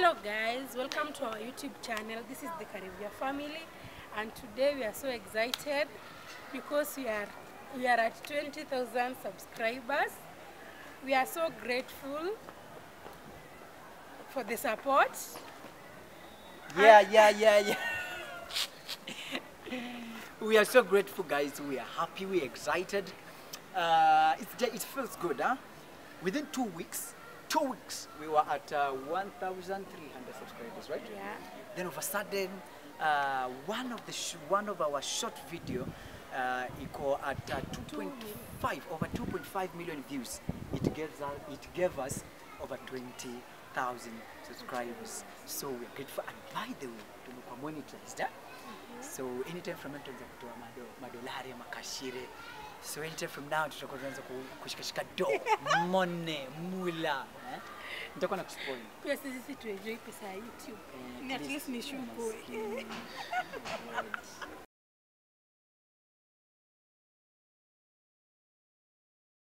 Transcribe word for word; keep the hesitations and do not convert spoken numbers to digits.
Hello guys, welcome to our YouTube channel. This is the Carrivia Family, and today we are so excited because we are we are at twenty thousand subscribers. We are so grateful for the support. Yeah, yeah, yeah, yeah. We are so grateful, guys. We are happy. We are excited. Uh, it's, it feels good, huh? Within two weeks, two weeks, we were at uh, one thousand three hundred subscribers, right? Yeah. Then all of a sudden, uh, one of the sh one of our short video, uh, equal at uh, two point five over two point five million views. It gives us it gave us over twenty thousand subscribers. So we're grateful. And by the way, tumekuwa monetized. Huh? So anytime from now tuanza kutoa mado madolari makashire. So anytime from now tutakuwa tunaanza kushikashika do money mula. Eh? Nitakuwa na kuspoil. Pia sisi tuenjoy pesa ya YouTube. Ni at least ni shukuru.